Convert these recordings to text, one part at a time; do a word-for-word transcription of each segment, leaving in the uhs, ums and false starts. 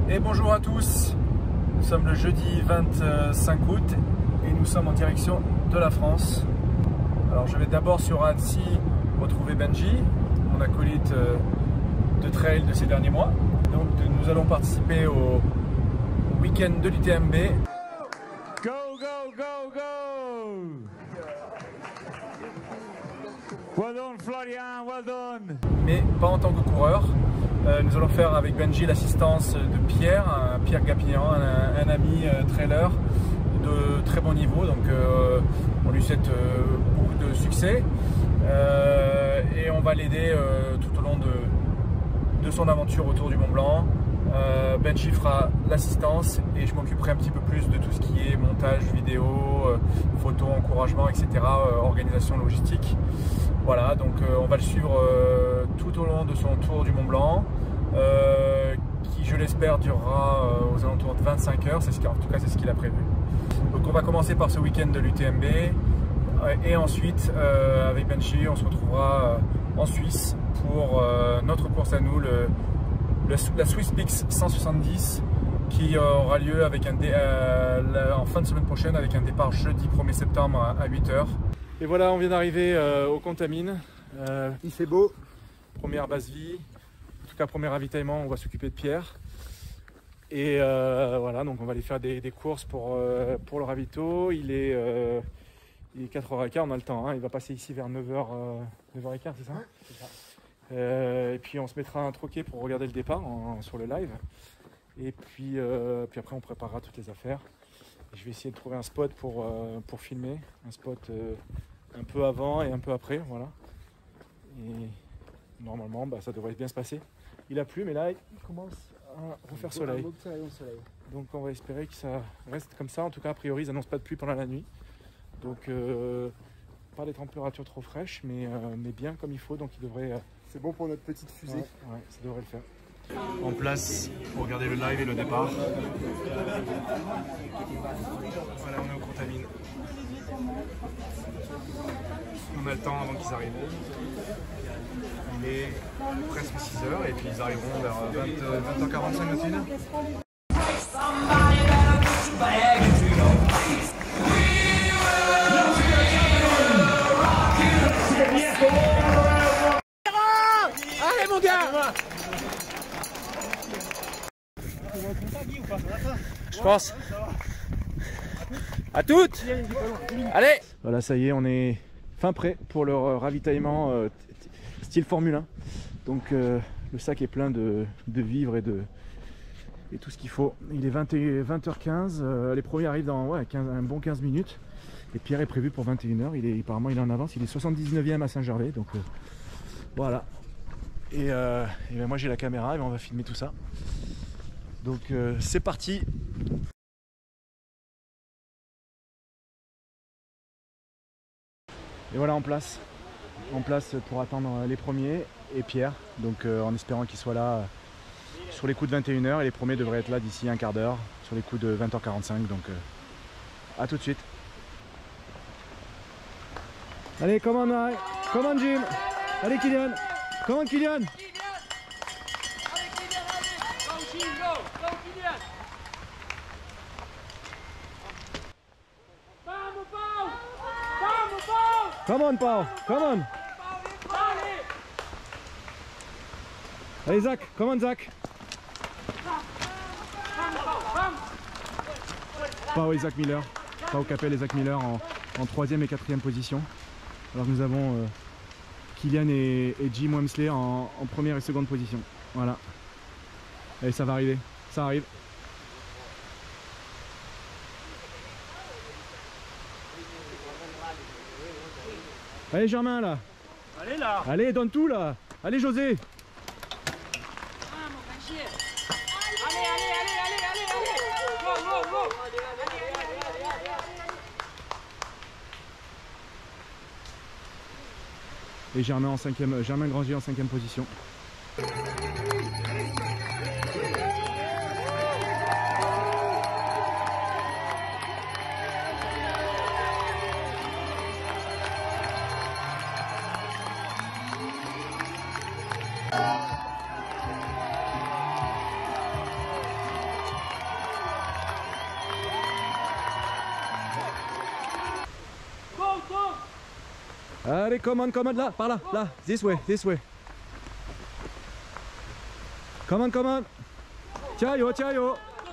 Et bonjour à tous, nous sommes le jeudi vingt-cinq août et nous sommes en direction de la France. Alors je vais d'abord sur Annecy retrouver Benji, mon acolyte de trail de ces derniers mois. Donc nous allons participer au week-end de l'U T M B. Go, go, go, go! Well done Florian, well done! Mais pas en tant que coureur. Euh, nous allons faire avec Benji l'assistance de Pierre, un Pierre Gapignan, un, un ami euh, trailer de très bon niveau. Donc euh, on lui souhaite euh, beaucoup de succès euh, et on va l'aider euh, tout au long de, de son aventure autour du Mont Blanc. Euh, Benji fera l'assistance et je m'occuperai un petit peu plus de tout ce qui est montage vidéo, euh, photo, encouragement, et cetera, euh, organisation logistique. Voilà, donc euh, on va le suivre euh, tout au long de son tour du Mont Blanc, euh, qui je l'espère durera euh, aux alentours de vingt-cinq heures, c'est ce en tout cas c'est ce qu'il a prévu. Donc on va commencer par ce week-end de l'U T M B euh, et ensuite euh, avec Benji on se retrouvera euh, en Suisse pour euh, notre course à nous, le, le, la Swiss Peaks cent soixante-dix, qui euh, aura lieu avec un dé, euh, la, en fin de semaine prochaine avec un départ jeudi premier septembre à, à huit heures. Et voilà, on vient d'arriver euh, au Contamine. Euh, Il fait beau. Première base vie. En tout cas, premier ravitaillement, on va s'occuper de Pierre. Et euh, voilà, donc on va aller faire des, des courses pour, euh, pour le ravito. Il est, euh, il est quatre heures quinze, on a le temps. Hein. Il va passer ici vers neuf heures, euh, neuf heures quinze, c'est ça, c'est ça. Euh, Et puis on se mettra un troquet pour regarder le départ en, sur le live. Et puis, euh, puis après, on préparera toutes les affaires. Je vais essayer de trouver un spot pour, euh, pour filmer, un spot euh, un peu avant et un peu après, voilà. Et normalement, bah, ça devrait bien se passer. Il a plu, mais là, il commence à refaire soleil. Donc on va espérer que ça reste comme ça. En tout cas, a priori, ils n'annoncent pas de pluie pendant la nuit. Donc, euh, pas des températures trop fraîches, mais, euh, mais bien comme il faut. Donc, il devrait... Euh... C'est bon pour notre petite fusée. Ouais, ouais, ça devrait le faire. En place pour regarder le live et le départ. Voilà, on est au Contamine. On a le temps avant qu'ils arrivent. Il est presque six heures et puis ils arriveront vers vingt heures quarante-cinq au tunnel. Allez mon gars! Je pense. À toutes. Allez. Voilà, ça y est, on est fin prêt pour le ravitaillement euh, style Formule un. Donc euh, le sac est plein de, de vivres et de et tout ce qu'il faut. Il est vingt heures quinze. Euh, les premiers arrivent dans ouais, quinze, un bon quinze minutes. Et Pierre est prévu pour vingt et une heures. Il est apparemment il est en avance. Il est soixante-dix-neuvième à Saint-Gervais. Donc euh, voilà. Et, euh, et ben moi j'ai la caméra et ben on va filmer tout ça. Donc euh, c'est parti. Et voilà en place, en place pour attendre les premiers et Pierre, donc euh, en espérant qu'il soit là euh, sur les coups de vingt et une heures et les premiers devraient être là d'ici un quart d'heure, sur les coups de vingt heures quarante-cinq, donc euh, à tout de suite. Allez, come on, come on Jim, allez Kylian, come on Kylian. Come on, Paul, come on. Allez, Zach, come on, Zach. Pau et Zach Miller. Pau Capel et Zach Miller en, en troisième et quatrième position. Alors que nous avons euh, Kylian et, et Jim Wemsley en, en première et seconde position. Voilà. Et ça va arriver, ça arrive. Allez Germain là. Allez là. Allez, donne tout là. Allez José. Ah mon frangir. Allez, allez, allez, allez, allez, allez. Go, go, go. Allez, allez, allez, allez, allez, allez. Et Germain en cinquième, Germain Granger en cinquième position. Allez, come on, come on, là, par là, là, this way, this way. Come on, come on. Tiens yo, tiens yo.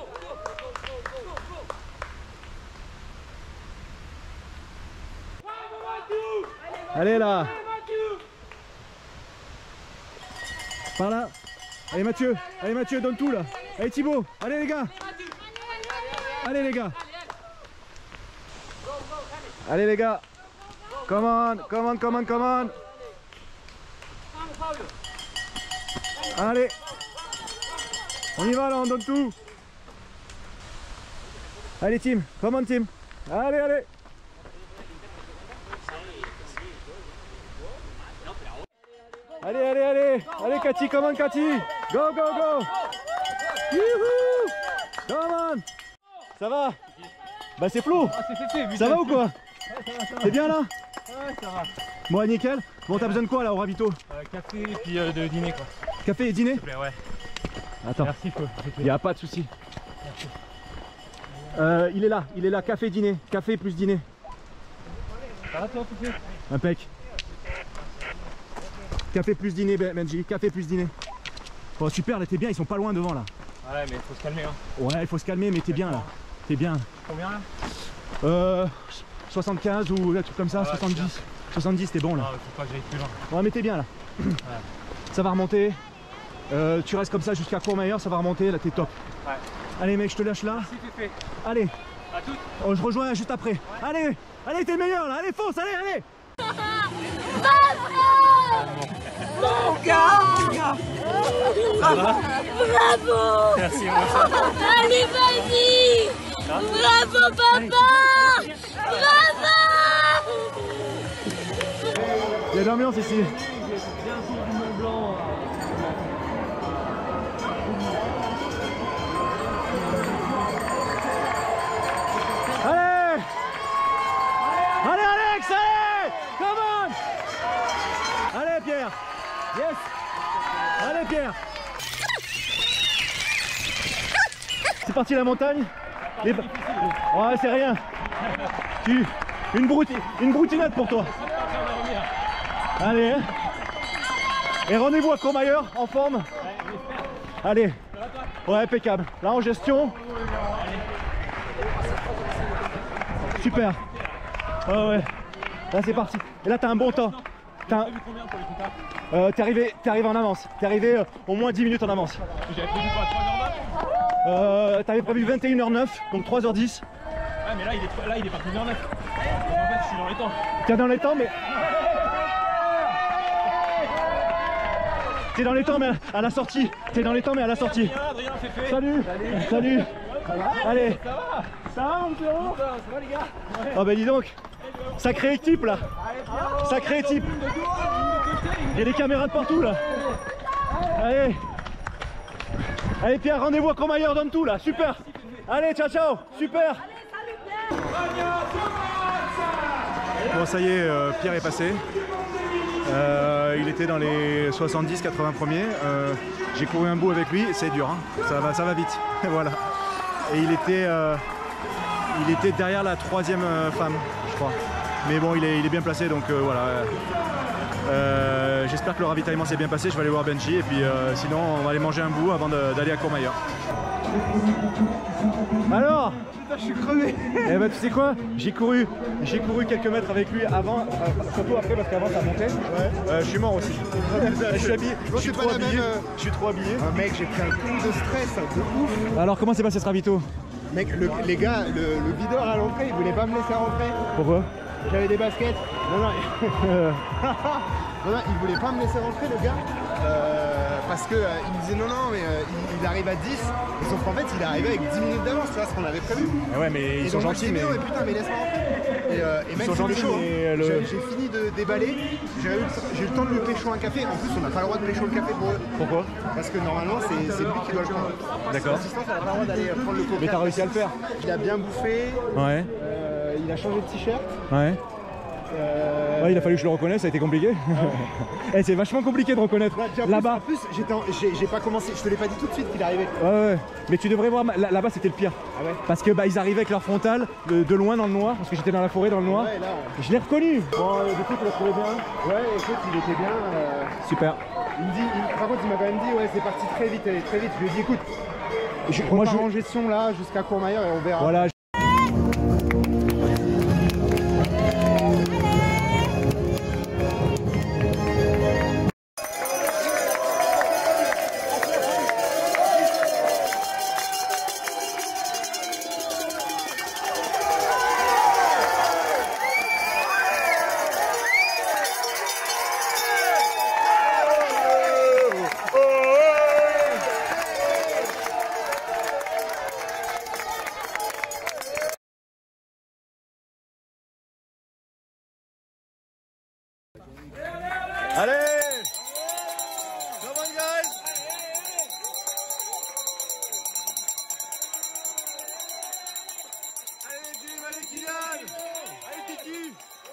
Allez là. Par là. Allez Mathieu, allez Mathieu, donne tout là. Allez Thibaut, allez les gars. Allez les gars. Allez les gars. Come on, come on, come on, come on. Allez. On y va là, on donne tout. Allez Tim, come on Tim. Allez, allez. Allez, allez, allez. Allez Cathy, come on Cathy. Go, go, go. Youhou. Come on. Ça va? Bah c'est Flo. Ça va ou quoi? T'es bien là? Ouais, ça va. Bon, nickel. Bon, t'as besoin de quoi là au ravito? euh, Café et puis euh, de dîner quoi. Café et dîner? S'il te plaît, ouais. Attends. Merci Flo. Il n'y a pas de souci. Euh, il est là, il est là, café dîner, café plus dîner. Ça va toi tout de suite? Impec. Café plus dîner Benji, café plus dîner. Oh super, là t'es bien, ils sont pas loin devant là. Ouais mais il faut se calmer hein. Ouais, il faut se calmer mais t'es bien là. T'es bien. Combien là? Euh, soixante-quinze ou un truc comme ça, ouais, soixante-dix. soixante-dix t'es bon là. Non, faut pas que j'aille plus loin. Ouais mais t'es bien là. Ouais. Ça va remonter. Euh, tu restes comme ça jusqu'à Courmayeur, ça va remonter, là t'es top. Ouais. Allez mec, je te lâche là. Merci Pépé. Allez. À toutes. Oh, je rejoins juste après. Ouais. Allez, allez, t'es le meilleur là. Allez, fonce, allez, allez. Mon gars! Bravo! Merci moi. Allez, vas-y! Bravo, papa! Bravo! Il y a de l'ambiance ici. Allez! Allez, Alex, allez! Come on! Allez, Pierre! Yes! Allez, Pierre! C'est parti la montagne. Les... Ouais, c'est rien. Tu... Une, brouti... une broutinade pour toi. Allez. Hein. Et rendez-vous à Courmayeur en forme. Allez. Ouais, impeccable. Là en gestion. Super. Ouais, ouais. Là c'est parti. Et là t'as un bon temps. T'as un... euh, T'es arrivé, t'es arrivé en avance. T'es arrivé euh, au moins dix minutes en avance. J'avais prévu quoi, trois heures neuf? Euh, T'avais prévu vingt et une heures neuf, donc trois heures dix. Ouais mais là il est, là, il est parti une heure neuf. En fait je suis dans les temps. T'es dans les temps mais... T'es dans les temps mais à la sortie. T'es dans les temps mais à la sortie. Adrien, c'est fait. Salut. Salut. Salut. Allez. Ça va? Ça va mon Pierrot? Ça va les gars? Oh bah dis donc. Sacrée équipe là. Sacrée équipe. Il y a des caméras de partout là. Allez. Allez Pierre, rendez-vous à Courmayeur, donne tout là. Super. Allez, ciao ciao. Super. Bon ça y est, euh, Pierre est passé. Euh, il était dans les soixante-dix quatre-vingts premiers. Euh, J'ai couru un bout avec lui, c'est dur, hein. ça, va, ça va vite. Voilà. Et il était, euh, il était derrière la troisième euh, femme, je crois. Mais bon, il est, il est bien placé, donc euh, voilà. Euh, J'espère que le ravitaillement s'est bien passé. Je vais aller voir Benji et puis euh, sinon on va aller manger un bout avant d'aller à Courmayeur. Alors, je suis crevé. Eh ben tu sais quoi, j'ai couru, j'ai couru quelques mètres avec lui avant, euh, surtout après parce qu'avant ça montait. Ouais. Euh, je suis mort aussi. Je suis habillé, je suis trop habillé. Même, euh... Je suis trop habillé. Ah, mec, j'ai pris un coup de stress, de ouf. Alors comment s'est passé ce ravito? Mec, le, les gars, le, le videur à l'entrée, il voulait pas me laisser rentrer. Pourquoi? J'avais des baskets. Non, non. non, non, il voulait pas me laisser rentrer, le gars. Euh, parce que euh, il me disait non, non, mais euh, il, il arrive à dix. Et sauf qu'en fait, il est arrivé avec dix minutes d'avance, tu vois, ce qu'on avait prévu. Ah ouais, mais ils et sont donc, gentils, mais... mais putain, mais laisse-moi rentrer. Et, euh, et mec, c'était chaud. Le... J'ai fini de déballer. J'ai eu, eu le temps de lui pécho un café. En plus, on n'a pas le droit de pécho le café pour eux. Pourquoi? Parce que normalement, c'est lui qui doit le prendre. D'accord. L'assistance, elle n'a pas le droit d'aller prendre le coca. Mais t'as réussi à le faire? Il a bien bouffé. Ouais. Euh, il a changé de t-shirt. Ouais. Euh... Ouais, il a fallu que je le reconnaisse, ça a été compliqué. Ah. Eh, c'est vachement compliqué de reconnaître. Là-bas. En plus, j'ai pas commencé, je te l'ai pas dit tout de suite qu'il arrivait. Ouais, ouais. Mais tu devrais voir, là-bas c'était le pire. Ah ouais. Parce que bah ils arrivaient avec leur frontal de, de loin dans le noir, parce que j'étais dans la forêt dans le noir. Ouais, là, ouais. Je l'ai reconnu. Bon, euh, du coup, tu l'as trouvé bien? Ouais, écoute, il était bien. Euh... Super. Il me dit, il... par contre, il m'a quand même dit, ouais, c'est parti très vite, allez, très vite. Je lui ai dit, écoute, je moi je en gestion là jusqu'à Courmayeur et on verra. Voilà. Allez! Come on, guys! Allez, Jim, allez, Kylian! Allez, Titi!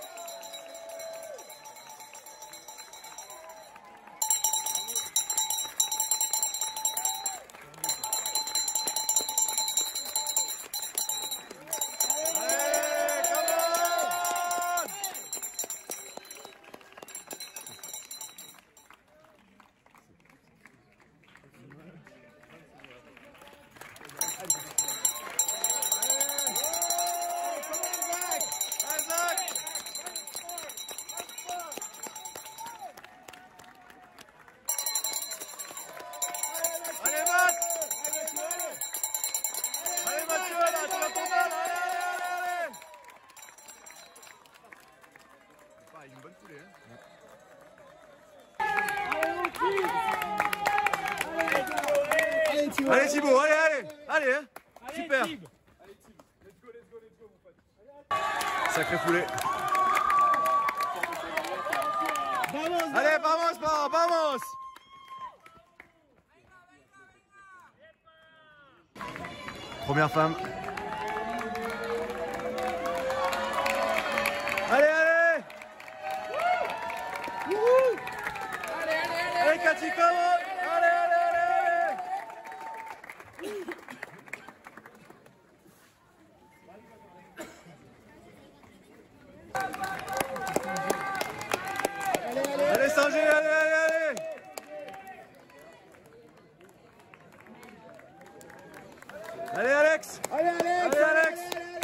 Une bonne foulée, hein. Allez Thibaut, allez, allez, allez, hein. Super. Sacré foulée. Allez, vamos, vamos. Première femme. Allez, allez. Allez, allez, allez. Allez, Cathy, comment? Allez, allez, allez, allez. Allez, Sanger, allez, allez, allez. Allez, Alex. Allez, Alex. Allez, Alex.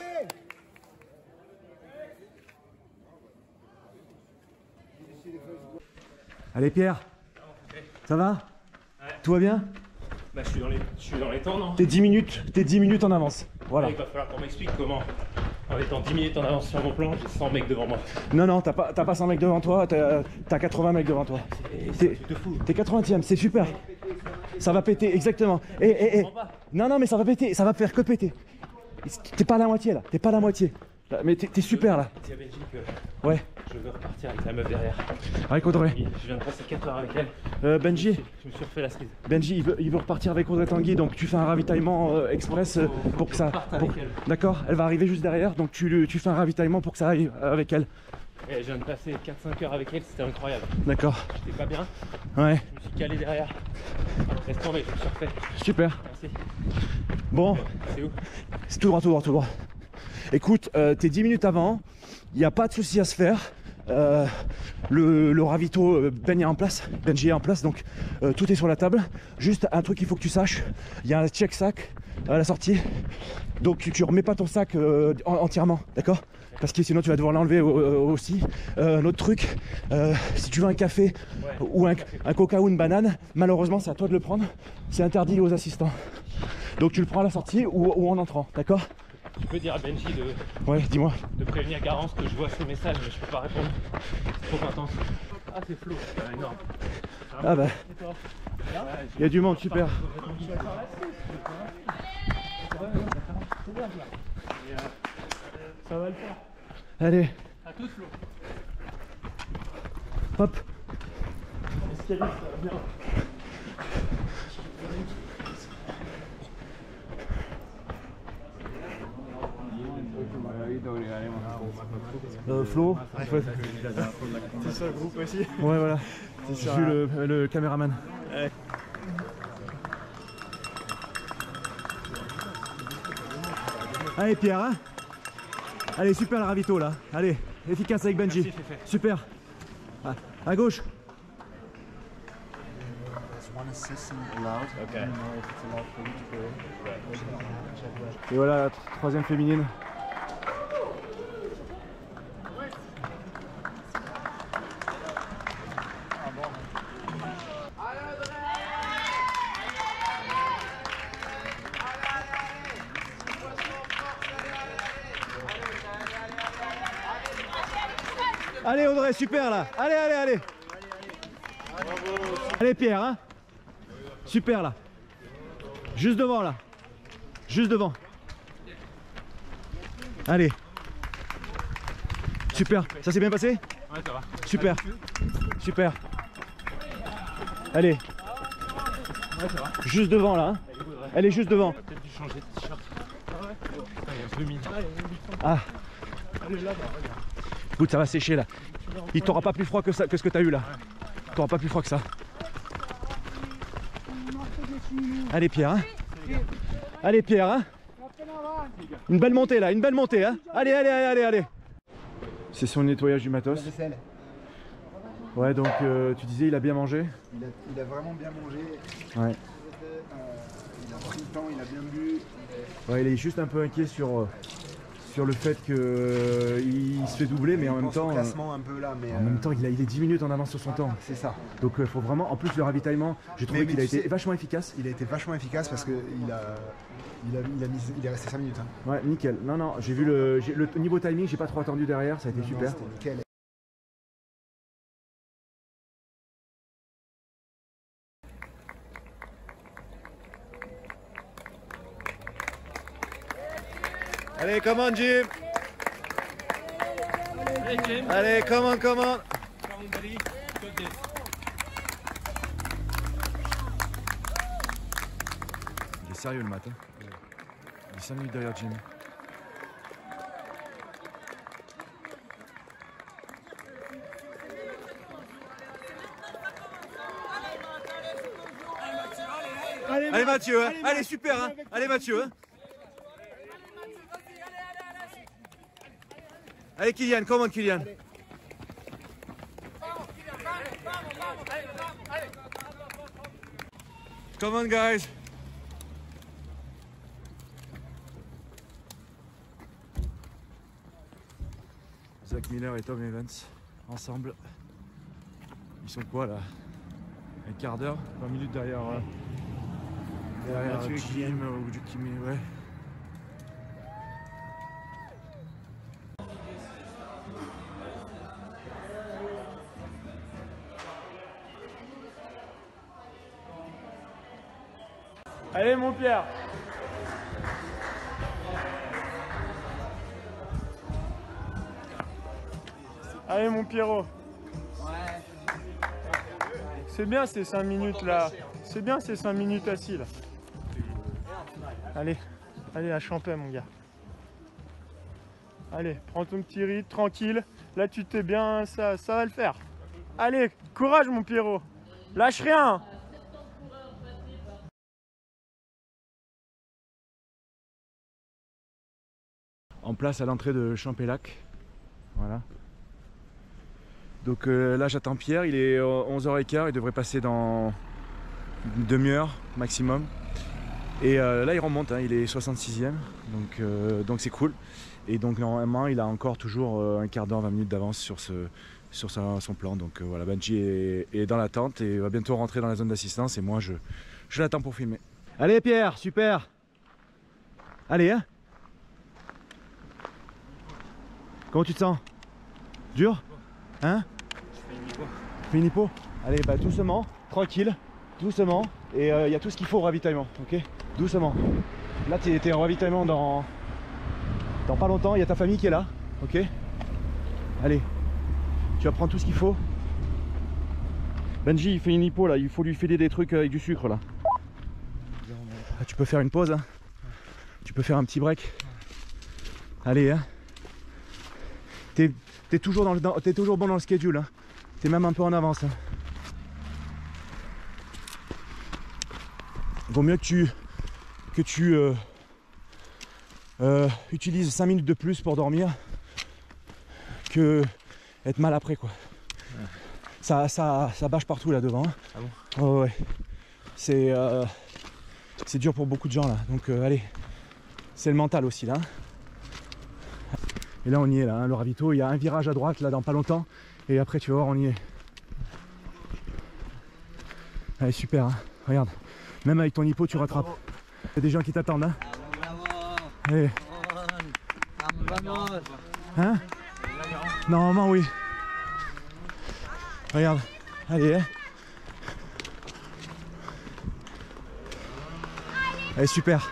Allez Pierre, ça va? Ouais. Tout va bien? Bah je suis dans les, je suis dans les temps, non? T'es dix minutes, t'es dix minutes en avance. Voilà. Il va falloir qu'on m'explique comment, en étant dix minutes en avance sur mon plan, j'ai cent mecs devant moi. Non, non, t'as pas, pas cent mecs devant toi, t'as quatre-vingts mecs devant toi. T'es T'es quatre-vingtième, c'est super. Ça va péter, exactement. Et, et, et. Non, non, mais ça va péter, ça va faire que péter. T'es pas à la moitié là, t'es pas à la moitié. Mais t'es super là. C'est à Belgique. Ouais. Je veux repartir avec la meuf derrière. Avec Audrey. Je viens de passer quatre heures avec elle. Euh, Benji. Je me suis refait la cerise. Benji, il veut, il veut repartir avec Audrey Tanguy, donc tu fais un ravitaillement euh, express euh, pour que ça. D'accord, elle va arriver juste derrière, donc tu, tu fais un ravitaillement pour que ça aille avec elle. Et je viens de passer quatre cinq heures avec elle, c'était incroyable. D'accord. J'étais pas bien. Ouais. Je me suis calé derrière. Laisse tomber, je me suis refait. Super. Merci. Bon. C'est où? C'est tout droit, tout droit, tout droit. Écoute, euh, t'es dix minutes avant, il n'y a pas de souci à se faire. Euh, le, le ravito, euh, Ben est en place, Benji est en place, donc euh, tout est sur la table. Juste un truc qu'il faut que tu saches, il y a un check sac à la sortie, donc tu, tu remets pas ton sac euh, en, entièrement, d'accord? Parce que sinon tu vas devoir l'enlever aussi. Euh, un autre truc, euh, si tu veux un café ouais, ou un, un coca ou une banane, malheureusement c'est à toi de le prendre, c'est interdit aux assistants. Donc tu le prends à la sortie ou, ou en entrant, d'accord? Tu peux dire à Benji de, ouais, dis-moi. de prévenir Garance que je vois ses messages mais je peux pas répondre. C'est trop intense. Ah c'est flou, c'est énorme. Ah bah. Il y a du monde, super. Ça va le faire. Allez. À tous Flo. Hop. Escalier, ça va bien. Euh, Flo, en fait. C'est sur le groupe aussi. Ouais, voilà. C'est Je sur suis un- le, le caméraman. Ouais. Allez Pierre, hein. Allez, super le ravito là. Allez, efficace avec Benji. Merci, c'est fait. Super. Ah, à gauche. Et voilà la tr- troisième féminine. Allez Audrey, super là. Allez, allez, allez. Allez Pierre, hein. Super là. Juste devant là. Juste devant. Allez. Super. Ça s'est bien passé? Ouais, ça va. Super. Super. Allez. Ouais, ça va. Juste devant là. Hein. Elle est juste devant. On a peut-être dû changer de t-shirt. Ah ouais. Putain, il y a un peu humide. Ah. Allez là, bah, regarde. Écoute, ça va sécher là. Il t'aura pas plus froid que, ça, que ce que t'as eu là. T'auras pas plus froid que ça. Allez Pierre, hein. Allez Pierre, hein. Une belle montée là, une belle montée, hein. Allez, allez, allez, allez, allez. C'est son nettoyage du matos. Ouais, donc euh, tu disais il a bien mangé. Il a, il a vraiment bien mangé. Ouais. Euh, il a pris le temps, il a bien bu. Ouais, il est juste un peu inquiet sur, euh, sur le fait qu'il euh, il se fait doubler, mais Il en même pense au temps. classement un peu là, mais En euh, même temps, il, a, il est dix minutes en avance sur son temps. c'est ça. Donc il faut vraiment. En plus, le ravitaillement, j'ai trouvé Mais- qu'il mais a tu été sais- vachement efficace. Il a été vachement efficace parce que il a, il a, il a mis, il est resté cinq minutes. Hein. Ouais, nickel. Non, non, j'ai vu le, j'ai- le niveau timing, j'ai pas trop attendu derrière, ça a été Non, super. C'était nickel. Allez, come on, Jim. Allez, come on, come on. Il est sérieux le matin. Il est cinq minutes derrière Jim. Allez Mathieu, hein. Allez super, hein. Allez Mathieu. Hein. Allez Kylian, come on Kylian. Come on guys. Zach Miller et Tom Evans ensemble. Ils sont quoi là? Un quart d'heure, vingt minutes derrière, euh, derrière Mathieu et Jim, Kylian. euh, ou du Kimi, ouais. Allez mon Pierre. Allez mon Pierrot. C'est bien ces cinq minutes là. C'est bien ces cinq minutes assis là. Allez, allez à Champais mon gars. Allez, prends ton petit rythme, tranquille. Là tu t'es bien, ça, ça va le faire. Allez, courage mon Pierrot. Lâche rien. En place à l'entrée de Champélac. Voilà. Donc euh, là j'attends Pierre, il est onze heures quinze, il devrait passer dans une demi-heure maximum. Et euh, là il remonte, hein, il est soixante-sixième, donc euh, donc c'est cool. Et donc normalement il a encore toujours euh, un quart d'heure, vingt minutes d'avance sur, ce, sur sa- son plan. Donc euh, voilà, Benji est, est dans l'attente et va bientôt rentrer dans la zone d'assistance et moi je, je l'attends pour filmer. Allez Pierre, super. Allez hein. Comment tu te sens? Dur? Hein? Tu fais une hypo? Allez, bah doucement, tranquille, doucement. Et il euh, y a tout ce qu'il faut au ravitaillement, ok? Doucement. Là, tu es en ravitaillement dans... dans pas longtemps, il y a ta famille qui est là, ok? Allez, tu vas prendre tout ce qu'il faut. Benji, il fait une hypo là, il faut lui filer des trucs avec du sucre là. Ah, tu peux faire une pause, hein? Tu peux faire un petit break. Allez, hein? T'es es toujours, dans le, dans, t'es toujours bon dans le schedule. Hein. T'es même un peu en avance. Hein. Vaut mieux que tu, que tu euh, euh, utilises cinq minutes de plus pour dormir que être mal après quoi. Ouais. Ça, ça, ça bâche partout là devant. Hein. Ah bon? Oh, ouais. C'est euh, c'est dur pour beaucoup de gens là. Donc euh, allez, c'est le mental aussi là. Et là on y est là, hein, le ravito. Il y a un virage à droite là dans pas longtemps. Et après tu vas voir on y est. Allez super, hein. Regarde. Même avec ton hippo tu rattrapes. Il y a des gens qui t'attendent. Hein. Allez. Hein? Normalement oui. Regarde. Allez. Hein. Allez super.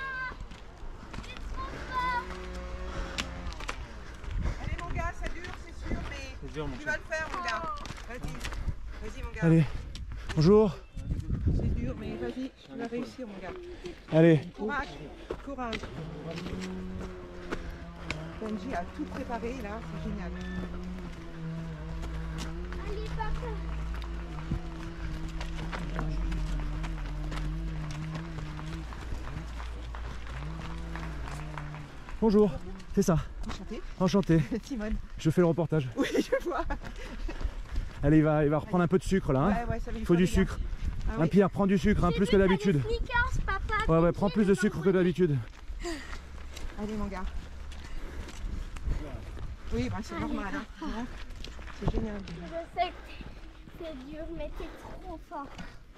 Allez mon gars, ça dure, c'est sûr, mais dur, mon tu vas le faire mon gars. Vas-y, vas-y mon gars. Allez. Bonjour. C'est dur, mais vas-y, tu vas réussir mon gars. Allez. Courage, courage. Benji a tout préparé là, c'est génial. Allez, papa. Bonjour. C'est ça. Enchanté. Enchanté. Simone. Je fais le reportage. Oui, je vois. Allez, il va, il va reprendre un peu de sucre là. Hein. Ouais, ouais, ça va lui il faut faire du du bien. sucre. Ah, Un oui. Pierre, prends du sucre, hein, plus que d'habitude. Sneakers, papa. Ouais, ouais, prends plus de sucre que d'habitude. Allez mon gars. Oui, bah, c'est normal. Hein. Ouais. C'est génial. Je sais que c'est dur, mais t'es trop fort.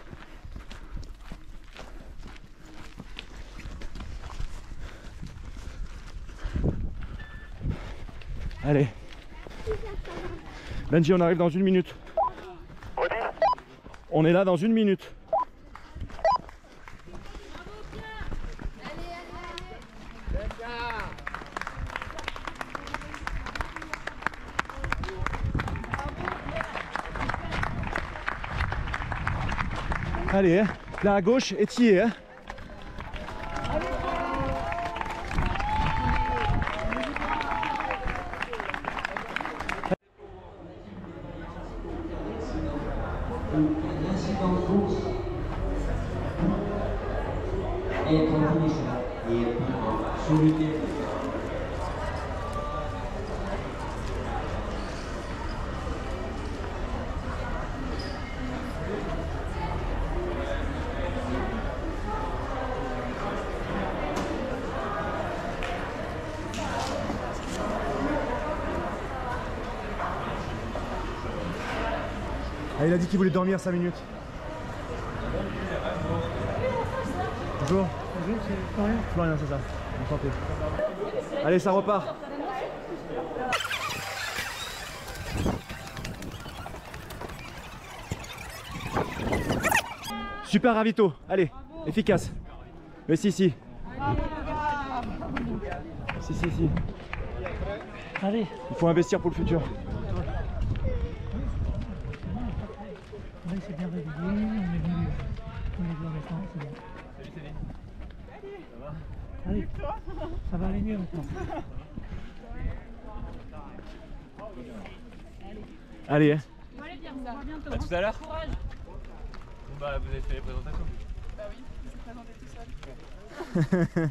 Allez. Benji, on arrive dans une minute. On est là dans une minute. Allez, hein. Là à gauche, étillé. Hein. Ah, il a dit qu'il voulait dormir cinq minutes. Bonjour. Bonjour, c'est Florian. Florian, c'est ça. Enchanté. Allez, ça repart. Super ravito. Allez, efficace. Mais si, si. Si, si, si. Allez. Il faut investir pour le futur. Oui, c'est bien réveillé, on est venu, on est venu en temps, c'est bon. Salut Céline. Ça va? Allez, ça va aller mieux maintenant. Allez, hein. On va aller bien, ça va bientôt. À tout à l'heure. Courage. Bon bah vous avez fait les présentations. Bah oui, je suis présenté tout seul.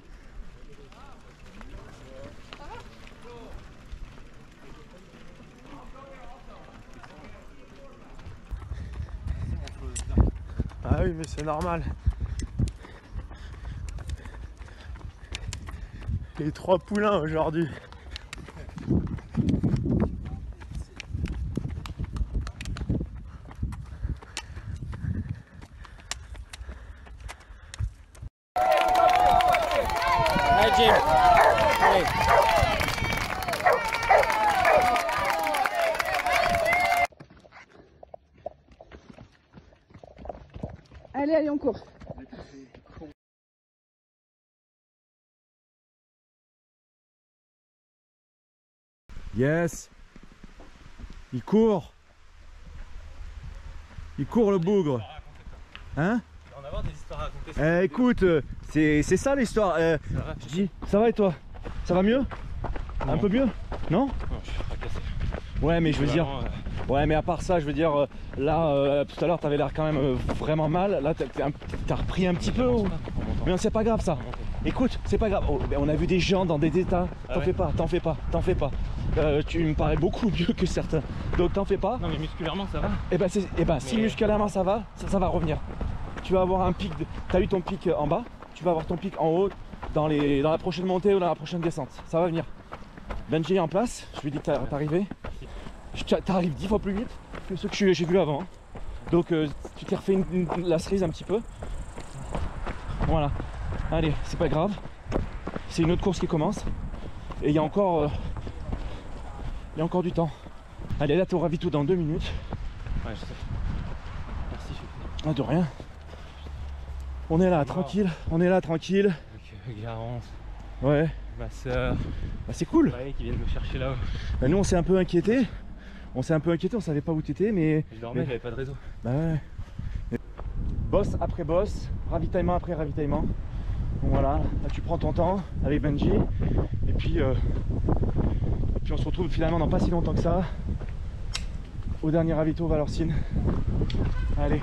Ah oui, mais c'est normal. Les trois poulains aujourd'hui. Allez Jim, allez. Allez, allez, on court. Yes. Il court. Il court le bougre. Hein? Il va en avoir des histoires à raconter. Eh, écoute, c'est ça l'histoire. Euh, je dis, ça va et toi? Ça va mieux? Un peu mieux? Non? Non, je suis fracassé. Ouais, mais je veux dire, Vraiment, euh, ouais, mais à part ça, je veux dire, euh, là, euh, tout à l'heure, t'avais l'air quand même euh, vraiment mal. Là, t'as t'as repris un petit peu. Ou... Mais non, c'est pas grave ça. Écoute, c'est pas grave. Oh, ben, on a vu des gens dans des états. Ah T'en ouais. fais pas, t'en fais pas, t'en fais pas. Euh, tu me parais beaucoup mieux que certains. Donc t'en fais pas. Non, mais musculairement, ça va. Et ben, et ben si Mais- musculairement ça va, ça, ça va revenir. Tu vas avoir un pic. De... T'as eu ton pic en bas, tu vas avoir ton pic en haut dans, les... dans la prochaine montée ou dans la prochaine descente. Ça va venir. Benji est en place. Je lui ai dit que t'arrivais. T'arrives dix fois plus vite que ce que j'ai vu avant. Donc euh, tu t'es refait une, une, la cerise un petit peu. Voilà. Allez, c'est pas grave. C'est une autre course qui commence. Et il y a encore euh, il y a encore du temps. Allez, là t'es au ravito dans deux minutes. Ouais, je sais. Merci, je suis Ah, de rien. On est là, tranquille. On est là, tranquille. avec euh, Garance, Ouais. ma soeur, Bah, c'est cool. ouais, qui viennent me chercher là-haut. Bah, nous on s'est un peu inquiété. On s'est un peu inquiété, on savait pas où t'étais, mais. Je dormais, mais... j'avais pas de réseau. Bah ouais. Mais... Boss après boss, ravitaillement après ravitaillement. Donc voilà, là tu prends ton temps avec Benji. Et puis, euh... et puis on se retrouve finalement dans pas si longtemps que ça. Au dernier ravito Valorcine. Allez.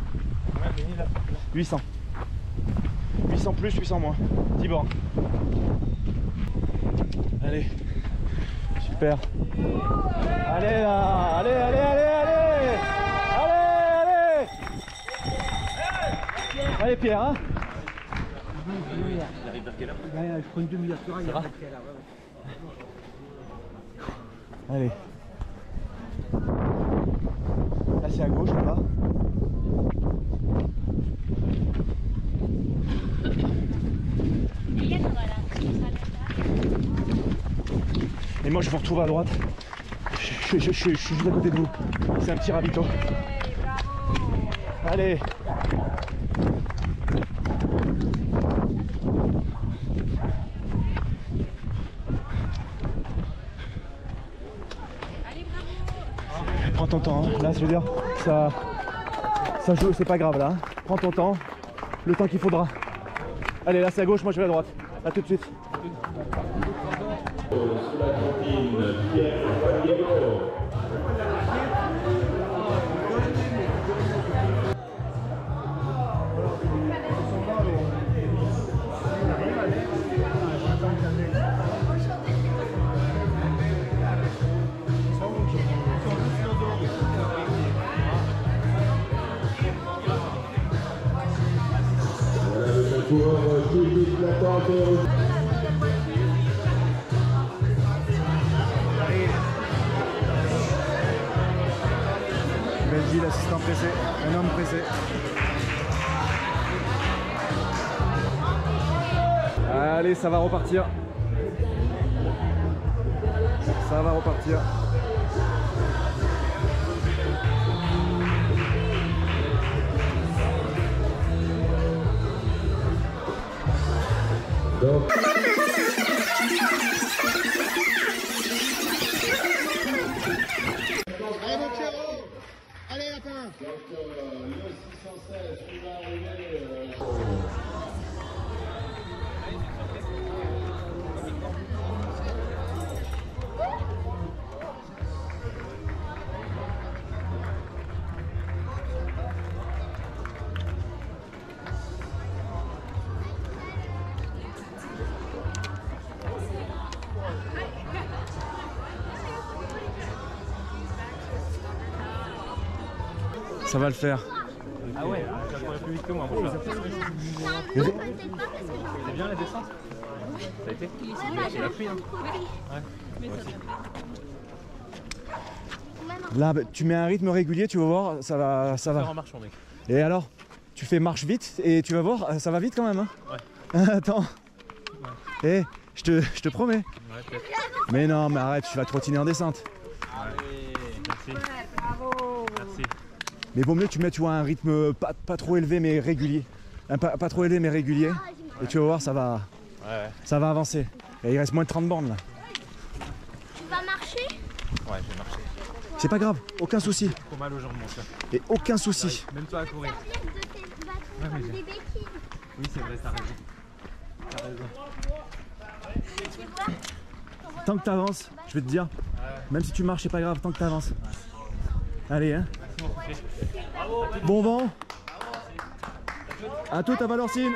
huit cents. huit cents plus, huit cents moins. dix bornes. Allez. Super. Allez là. Allez, allez, allez, allez. Allez, allez. Allez Pierre, hein. Il arrive vers quelle heure? Je prends une demi-heure sur un. Ça va? Allez. Là c'est à gauche là-bas. Et moi je vous retrouve à droite. Je, je, je, je, je suis juste à côté de vous. C'est un petit ravito. Allez. Prends ton temps, hein. Là je veux dire, ça, ça joue, c'est pas grave là. Hein. Prends ton temps, le temps qu'il faudra. Allez, là c'est à gauche, moi je vais à droite. A tout de suite. Benji, l'assistant pressé, un homme pressé. Allez, ça va repartir. Ça va repartir. Donc. Allez mon Pierrot. Allez lapin. Donc euh, le six cent seize qui va arriver. Euh... Ça va le faire. Ah ouais, tu vas courir plus vite que moi, mon chat. C'est bien la descente? Ça a été? C'est la pluie, hein? Ouais, moi aussi. Là, bah, tu mets un rythme régulier, tu vas voir, ça va, ça va. En marchant, mec. Et alors, tu fais marche vite et tu vas voir, ça va vite quand même. Hein. Ouais. Attends. Ouais. Eh, je te, je te promets. Ouais, peut-être. Mais non, mais arrête, tu vas trottiner en descente. Allez, merci. Merci. Mais vaut mieux que tu mettes, tu vois, un rythme pas, pas trop élevé mais régulier. Un, pas, pas trop élevé mais régulier. Et tu vas voir, ça va, Ouais. ça va avancer. Et il reste moins de trente bornes là. Tu vas marcher? Ouais, je vais marcher. C'est pas grave, aucun souci. Trop mal aux jambes, mon chat. Et aucun souci. Même toi à courir. Servir de tes bâtons Ouais, mais comme j'ai- des béquilles. Oui, c'est vrai, t'as raison. T'as raison. Tu vois? Tant que t'avances, je vais te dire, Ouais. Même si tu marches, c'est pas grave, tant que tu avances. Allez, hein. Bon vent. À toute à Valorcine.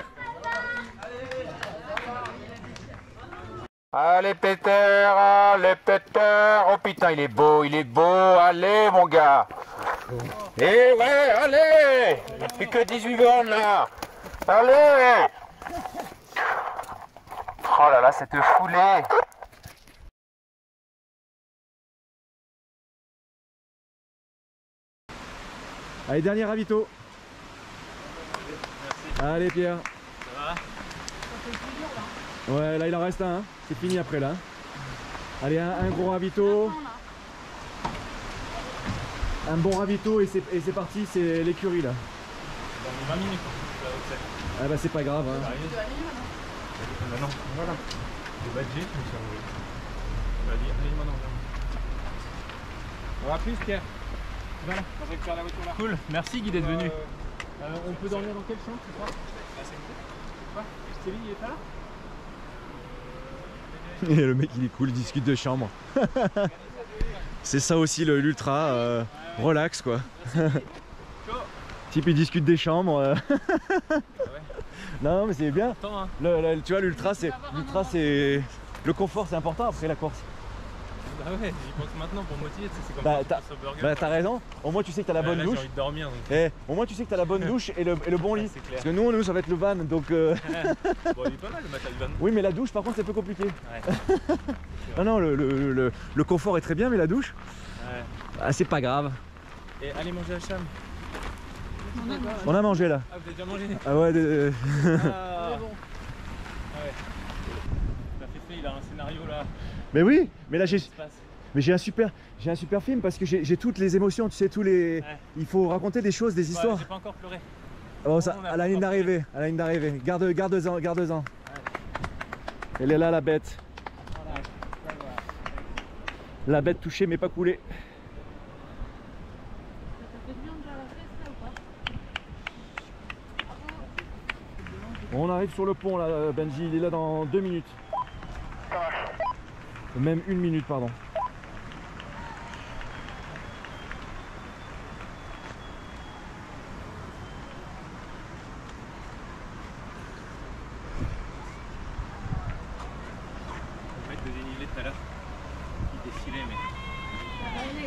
Allez Peter, allez Peter. Oh putain, il est beau, il est beau. Allez mon gars. Et ouais, allez. Il n'y a plus que dix-huit bornes là. Allez. Oh là là, cette foulée. Allez, dernier ravito. Allez Pierre. Ça va? Ouais, là il en reste un, hein. C'est fini après là. Allez, un, un gros ravito. Un bon ravito et c'est parti, c'est l'écurie là. Dans vingt minutes. Ah bah c'est pas grave. Hein. Bah non, voilà. Le badge, je me suis envoyé. Allez, allez maintenant. On va plus Pierre. Voilà. On récupère la voiture là. Cool, merci Guy d'être venu. Euh, on peut dormir dans quelle chambre ce soir? Quoi? Céline, il est pas là? Et le mec il est cool, il discute de chambre. C'est ça aussi l'ultra, euh, relax quoi. Type il discute des chambres. Euh. Non mais c'est bien. Le, le, tu vois l'ultra c'est l'ultra c'est le confort c'est important après la course. Bah ouais, j'y pense maintenant pour me motiver, c'est comme bah, ça. Bah t'as raison, au moins tu sais que t'as la bonne là, douche. J'ai envie de dormir, donc... eh, au moins tu sais que t'as la bonne douche et le, et le bon lit. Parce que nous, nous ça va être le van donc... Euh... Bon il est pas mal le matelas du van. Oui mais la douche par contre c'est un peu compliqué. Ouais. Non non le, le, le, le confort est très bien mais la douche, ouais. Ah, c'est pas grave. Et allez manger à Cham. On a, On a mangé là. Ah vous avez déjà mangé? Ah ouais de... Ah bon. Ah ouais. La Féfé il a un scénario là. Mais oui, mais là j'ai... Mais j'ai un super, j'ai un super film parce que j'ai toutes les émotions, tu sais, tous les. Ouais. Il faut raconter des choses, des histoires. Ouais, j'ai pas encore pleuré. Oh, ça, à la ligne d'arrivée, à la ligne d'arrivée. Garde, garde-en, garde-en. Ouais. Elle est là, la bête. Voilà. La bête touchée mais pas coulée. On arrive sur le pont là, Benji, il est là dans deux minutes. Même une minute, pardon. De dénivelé tout à l'heure, il défilait mais...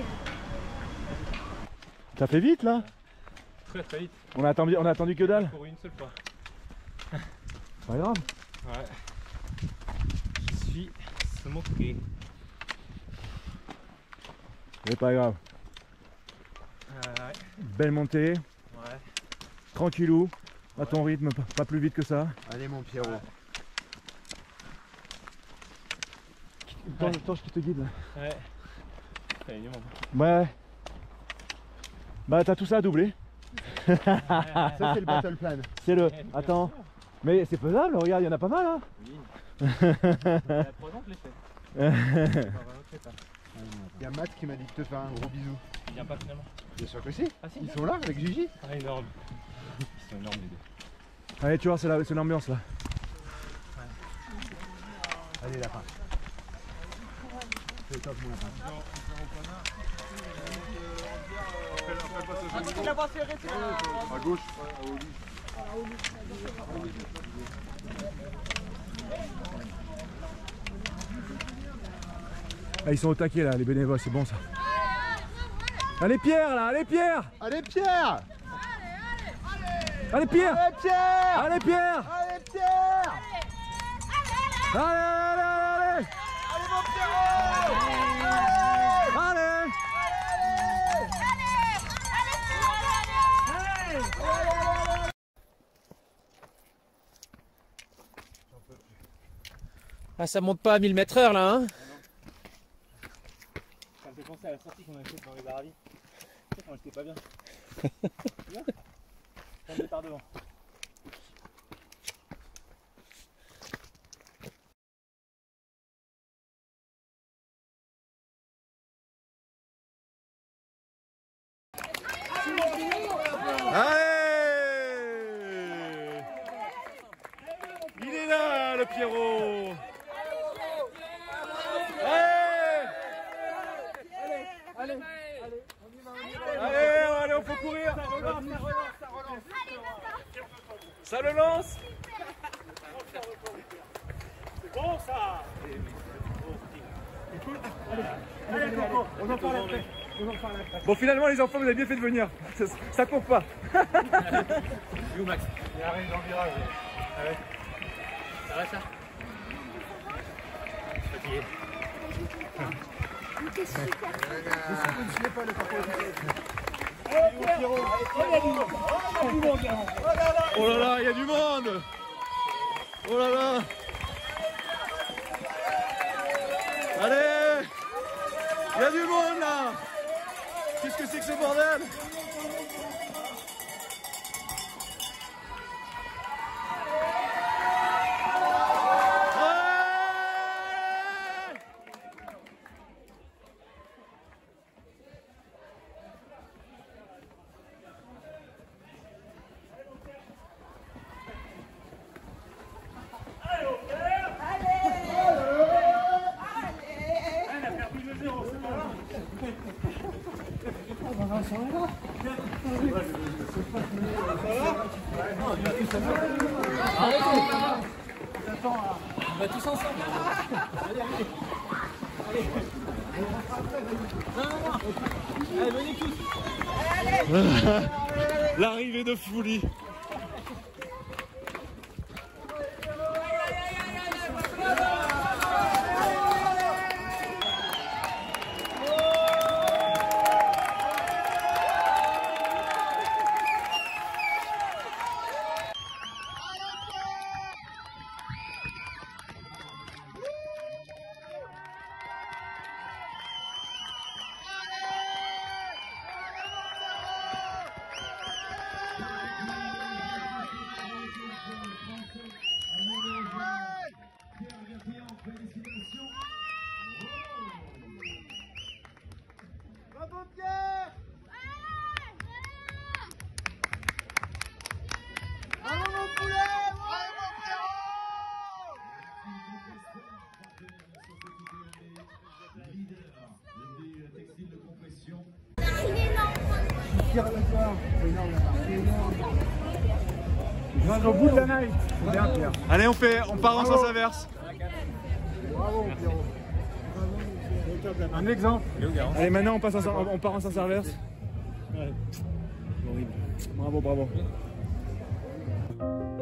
Ça fait vite là? Très très vite. On a attendu, on a attendu que dalle? Pour une seule fois. C'est pas grave. Ouais. Je suis smoké. C'est pas grave. Euh, ouais. Belle montée. Ouais. Tranquillou. À ton rythme, pas plus vite que ça. Allez mon Pierrot. Ouais. Attends, attends, je te guide là. Ouais. Allez, du monde. Ouais. Bah t'as tout ça à doubler. Ça c'est le battle plan. C'est le... Attends. Mais c'est faisable, regarde, il y en a pas mal hein. Oui. Il y a trois ans que je l'ai fait. Il y a Matt qui m'a dit de te faire un gros bisou. Il vient pas finalement. Bien sûr que si. Ah, si Ils sont là avec Gigi. Ah énorme. Ils sont énormes les deux. Allez tu vois c'est l'ambiance là. Ouais. Allez lapin. C'est top mon lapin. La voie ferrée, c'est à gauche. Ah, ils sont au taquet là, les bénévoles, c'est bon ça. Allez Pierre là, allez Pierre. Allez Pierre. Allez Pierre. Allez Pierre. Allez Pierre. Allez Pierre. Allez, allez, allez, allez. Allez mon Pierrot. Allez. Allez. Ah, ça monte pas à mille mètres heure là, hein? Ça me fait penser à la sortie qu'on avait faite dans les Aravis. Tu sais, quand j'étais pas bien. Bien. On est par devant. Allez! Il est là, le Pierrot! Allez! Ça le lance. C'est bon ça. Allez, Coco, on en parle après. On en parle après. Bon, finalement, les enfants, vous avez bien fait de venir. Ça, ça compte pas. Où Max? Il arrive dans le virage. Allez. Ça va ça? Je suis fatigué. Oh là là, il y a du monde. Oh là là. Allez, il y a du monde là. Qu'est-ce que c'est que ce bordel? On va tous ensemble. Allez, allez. Allez. Non, non, non. Allez, venez tous. L'arrivée de Fouli. Bravo Pierre! Bravo mon poulet! Bravo mon Je rentre au bout de la night. C'est bien, Pierre. Allez, on fait, on part en sens inverse. Bravo, Pierrot. Un exemple. Allez, maintenant on, passe en, on part en sens inverse. Ouais. Horrible. Bravo, bravo.